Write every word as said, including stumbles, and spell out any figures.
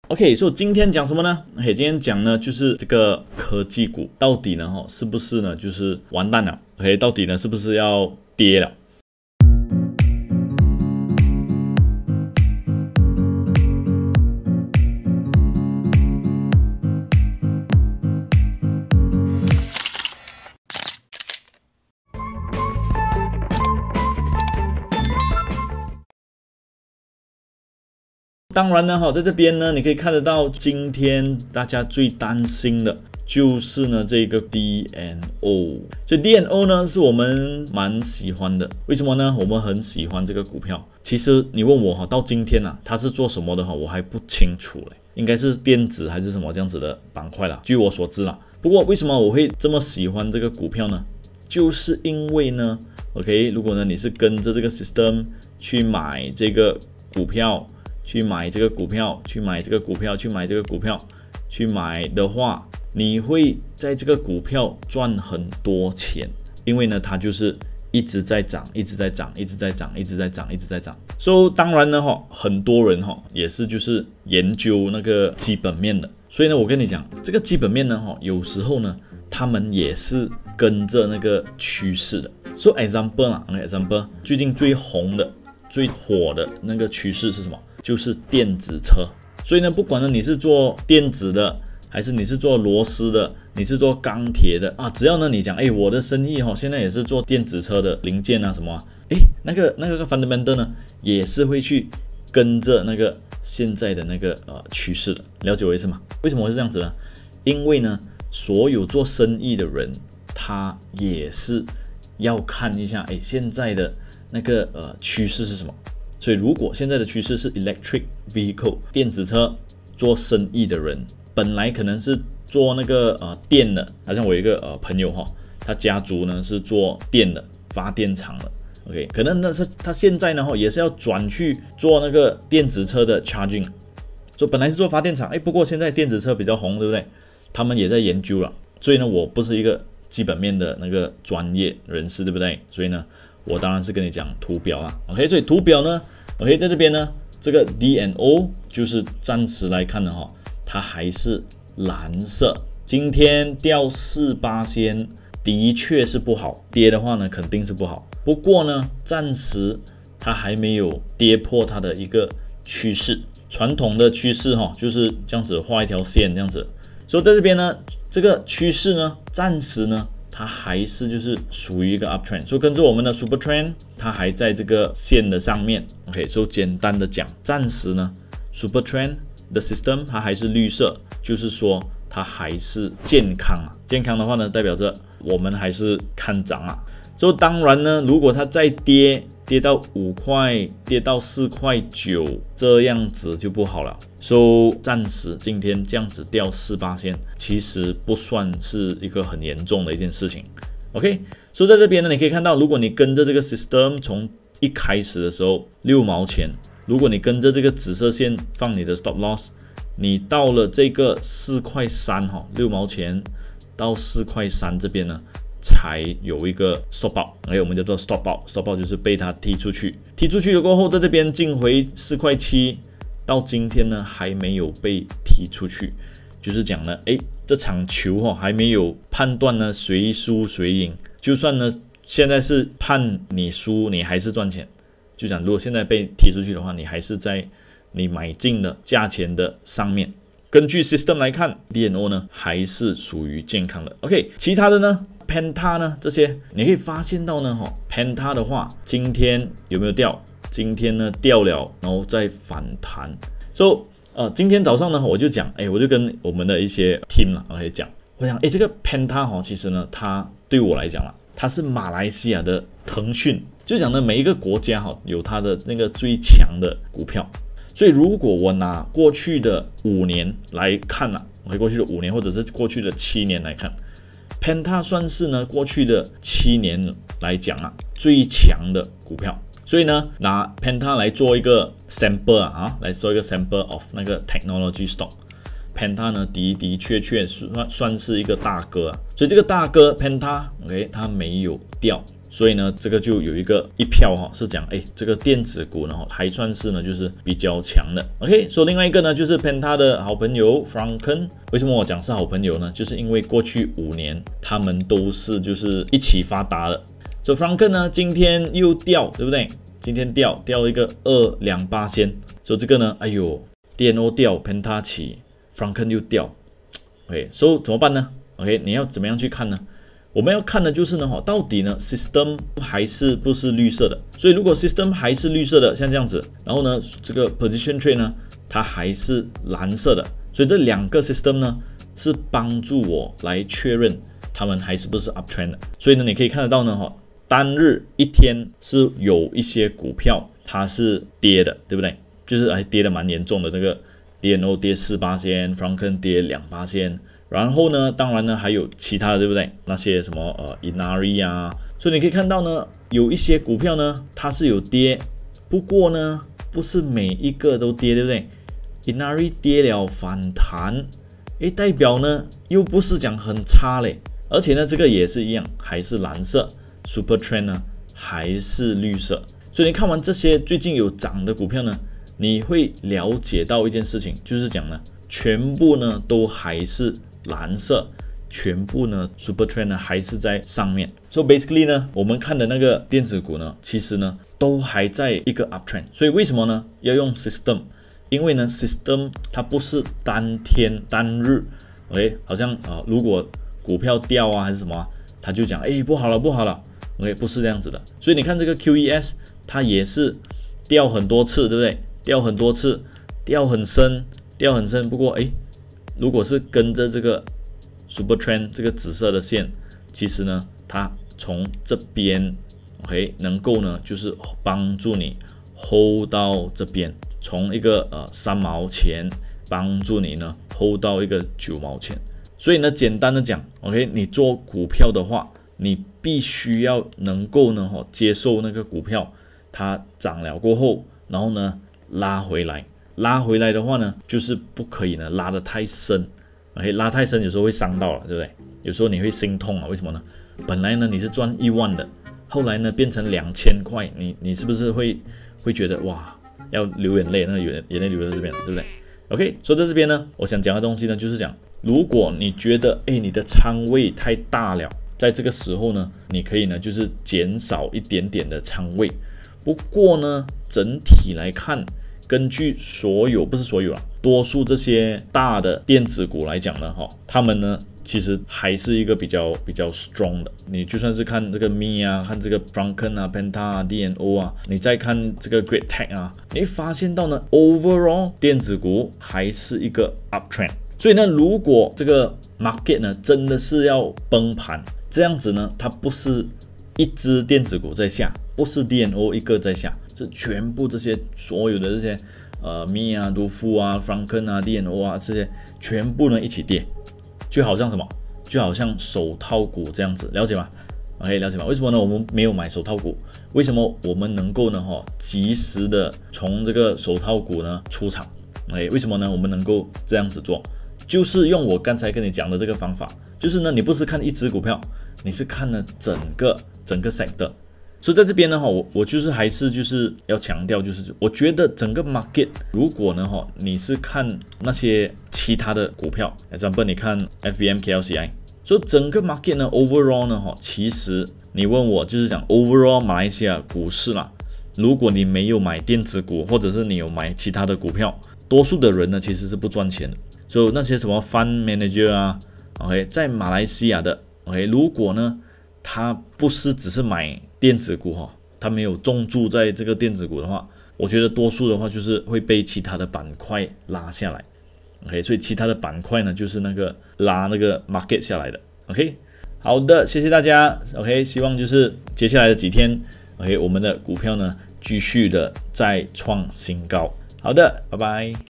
OK， 所以今天讲什么呢 ？OK， 今天讲呢就是这个科技股到底呢，哈，是不是呢就是完蛋了 ？OK， 到底呢是不是要跌了？当然呢，哈，在这边呢，你可以看得到，今天大家最担心的就是呢这个 D N O。所以 D N O 呢是我们蛮喜欢的，为什么呢？我们很喜欢这个股票。其实你问我哈，到今天啊，它是做什么的哈，我还不清楚嘞，应该是电子还是什么这样子的板块啦，据我所知啦。不过为什么我会这么喜欢这个股票呢？就是因为呢 ，OK， 如果呢你是跟着这个 system 去买这个股票。去买这个股票，去买这个股票，去买这个股票，去买的话，你会在这个股票赚很多钱，因为呢，它就是一直在涨，一直在涨，一直在涨，一直在涨，一直在涨。所以当然呢，哈，很多人哈也是就是研究那个基本面的，所以呢，我跟你讲，这个基本面呢，哈，有时候呢，他们也是跟着那个趋势的。So example 啦 ，example， 最近最红的、最火的那个趋势是什么？就是电子车，所以呢，不管呢你是做电子的，还是你是做螺丝的，你是做钢铁的啊，只要呢你讲，哎，我的生意哈、哦，现在也是做电子车的零件啊什么啊，哎，那个那个 fundamental 呢，也是会去跟着那个现在的那个呃趋势的，了解我意思吗？为什么会是这样子呢？因为呢，所有做生意的人，他也是要看一下，哎，现在的那个呃趋势是什么。所以，如果现在的趋势是 electric vehicle 电子车，做生意的人本来可能是做那个呃电的，好像我有一个呃朋友哈，他家族呢是做电的发电厂的 ，OK， 可能呢是他现在呢哈也是要转去做那个电子车的 charging， 所以本来是做发电厂，哎，不过现在电子车比较红，对不对？他们也在研究了，所以呢，我不是一个基本面的那个专业人士，对不对？所以呢。我当然是跟你讲图表啦 ，OK， 所以图表呢 ，OK， 在这边呢，这个 D N O 就是暂时来看的哈，它还是蓝色。今天掉四八仙，的确是不好，跌的话呢肯定是不好。不过呢，暂时它还没有跌破它的一个趋势，传统的趋势哈就是这样子画一条线这样子。所以在这边呢，这个趋势呢，暂时呢。它还是就是属于一个 uptrend， 所以跟着我们的 super trend， 它还在这个线的上面。OK， 所以简单的讲，暂时呢 super trend 的 system 它还是绿色，就是说它还是健康啊。健康的话呢，代表着我们还是看涨啊。所以当然呢，如果它再跌，跌到五块，跌到四块九，这样子就不好了。所以暂时今天这样子掉四八仙，其实不算是一个很严重的一件事情。OK， 所以在这边呢，你可以看到，如果你跟着这个 system 从一开始的时候六毛钱，如果你跟着这个紫色线放你的 stop loss， 你到了这个四块三哈，六毛钱到四块三这边呢。才有一个 stop out， 哎，我们叫做 stop out，stop out 就是被它踢出去，踢出去了过后，在这边进回四块七，到今天呢还没有被踢出去，就是讲呢，哎，这场球哈、哦、还没有判断呢谁输谁赢，就算呢现在是判你输，你还是赚钱，就讲如果现在被踢出去的话，你还是在你买进的价钱的上面。根据 system 来看 ，D N O 呢还是属于健康的。OK， 其他的呢 ，Penta 呢这些，你可以发现到呢，哈 ，Penta 的话，今天有没有掉？今天呢掉了，然后再反弹。So， 呃，今天早上呢，我就讲，哎，我就跟我们的一些 team 啦 ，OK 讲，我讲，哎，这个 Penta 哈，其实呢，它对我来讲啦，它是马来西亚的腾讯，就讲呢，每一个国家哈有它的那个最强的股票。所以，如果我拿过去的五年来看啊，过去的五年或者是过去的七年来看 ，Penta 算是呢过去的七年来讲啊最强的股票。所以呢，拿 Penta 来做一个 sample 啊，啊来做一个 sample of 那个 technology stock。Penta 呢的的确确算算是一个大哥啊，所以这个大哥 Penta，OK， 它没有掉所以呢，这个就有一个一票哈，是讲哎，这个电子股呢还算是呢就是比较强的。OK， 所以另外一个呢就是 Penta 的好朋友 Franken， 为什么我讲是好朋友呢？就是因为过去五年他们都是就是一起发达的。所以 Franken 呢今天又掉，对不对？今天掉掉了一个二两八仙，所以这个呢，哎呦 ，D N O 掉 ，Penta 起 ，Franken 又掉。OK， 所以怎么办呢 ？OK， 你要怎么样去看呢？我们要看的就是呢，到底呢 system 还是不是绿色的？所以如果 system 还是绿色的，像这样子，然后呢，这个 position trade 呢，它还是蓝色的，所以这两个 system 呢是帮助我来确认它们还是不是 uptrend 的。所以呢，你可以看得到呢，哈，单日一天是有一些股票它是跌的，对不对？就是还跌得蛮严重的，这个 D N O 跌四八仙 ，Franken 跌两八仙。然后呢，当然呢，还有其他的，对不对？那些什么呃 Inari 啊，所以你可以看到呢，有一些股票呢，它是有跌，不过呢，不是每一个都跌，对不对 ？Inari 跌了反弹，诶，代表呢又不是讲很差嘞，而且呢，这个也是一样，还是蓝色 ，Super Trend 呢还是绿色，所以你看完这些最近有涨的股票呢，你会了解到一件事情，就是讲呢，全部呢都还是蓝色，全部呢 Super Trend 呢还是在上面。So basically 呢，我们看的那个电子股呢，其实呢都还在一个 uptrend。所以为什么呢要用 system？ 因为呢 system 它不是当天单日 ，OK， 好像啊、呃、如果股票掉啊还是什么、啊，它就讲哎不好了不好了 ，OK 不是这样子的。所以你看这个 Q E S 它也是掉很多次，对不对？掉很多次，掉很深，掉很深。不过哎。如果是跟着这个 Super Trend 这个紫色的线，其实呢，它从这边 OK 能够呢，就是帮助你 hold 到这边，从一个呃三毛钱帮助你呢 hold 到一个九毛钱。所以呢，简单的讲 ，OK， 你做股票的话，你必须要能够呢，哈，接受那个股票它涨了过后，然后呢拉回来。拉回来的话呢，就是不可以呢拉得太深 ，OK， 拉太深有时候会伤到了，对不对？有时候你会心痛啊，为什么呢？本来呢你是赚一万的，后来呢变成两千块，你你是不是会会觉得哇要流眼泪，那眼眼泪流在这边，对不对 ？OK， 所以在这边呢，我想讲的东西呢就是讲，如果你觉得哎你的仓位太大了，在这个时候呢，你可以呢就是减少一点点的仓位，不过呢整体来看。根据所有不是所有啦，多数这些大的电子股来讲呢，哈，他们呢其实还是一个比较比较 strong 的。你就算是看这个 M I 啊，看这个 Franken 啊、Penta 啊、D N O 啊，你再看这个 Great Tech 啊，你会发现到呢 ，overall 电子股还是一个 uptrend。所以呢，如果这个 market 呢真的是要崩盘，这样子呢，它不是一只电子股在下，不是 D N O 一个在下。是全部这些所有的这些呃 M I 啊、杜夫啊、Franken 啊、D N O 啊这些全部呢一起跌，就好像什么，就好像手套股这样子，了解吗 ？OK， 了解吗？为什么呢？我们没有买手套股，为什么我们能够呢？哈，及时的从这个手套股呢出场 ？OK， 为什么呢？我们能够这样子做，就是用我刚才跟你讲的这个方法，就是呢，你不是看一只股票，你是看了整个整个 sector。所以在这边呢，哈，我我就是还是就是要强调，就是我觉得整个 market 如果呢，哈，你是看那些其他的股票 ，example 你看 F B M K L C I， 所以整个 market 呢 overall 呢，哈，其实你问我就是讲 overall 马来西亚股市啦，如果你没有买电子股，或者是你有买其他的股票，多数的人呢其实是不赚钱的。所以那些什么 fund manager 啊 ，OK， 在马来西亚的 ，OK， 如果呢他不是只是买电子股哈，他没有重注在这个电子股的话，我觉得多数的话就是会被其他的板块拉下来 ，OK， 所以其他的板块呢就是那个拉那个 market 下来的 ，OK， 好的，谢谢大家 ，OK， 希望就是接下来的几天 ，OK， 我们的股票呢继续的再创新高，好的，拜拜。